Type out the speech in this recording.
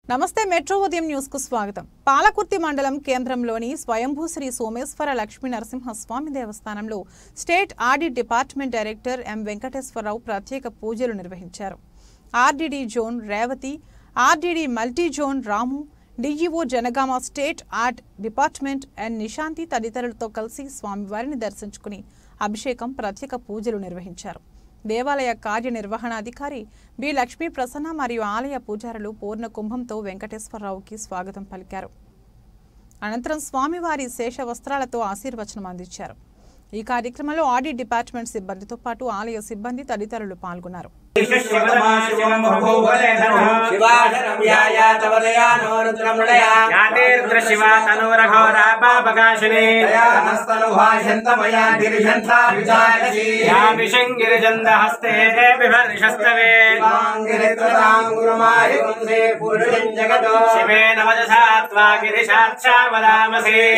నమస్తే మెట్రో ఉదయం న్యూస్ కు స్వాగతం। పాలకుర్తి మండలం కేంద్రంలోని స్వయంభూ శ్రీ సోమేశ్వర లక్ష్మీ నరసింహస్వామి దేవస్థానంలో state audit department director M Venkateswararao ప్రత్యేక పూజలు నిర్వహించారు। RDD zone Revathi, RDD multi zone Ramu, DEO Jangaon, state art department N Nishanthi తదితరులతో కలిసి స్వామివారిని దర్శించుకుని అభిషేకం, ప్రత్యేక పూజలు నిర్వహించారు। దేవాలయ కార్యనిర్వహణాధికారి బి లక్ష్మీ ప్రసన్న మరియు ఆలయ పూజారులు పూర్ణ కుంభంతో వెంకటేశ్వరరావుకి స్వాగతం పలికారు। అనంతరం స్వామివారి శేష వస్త్రాలతో ఆశీర్వచనం అందించారు। ఈ కార్యక్రమంలో ఆడిట్ డిపార్ట్మెంట్ సిబ్బందితో పాటు ఆలయ సిబ్బంది తదితరులు పాల్గొన్నారు। शिवे नमः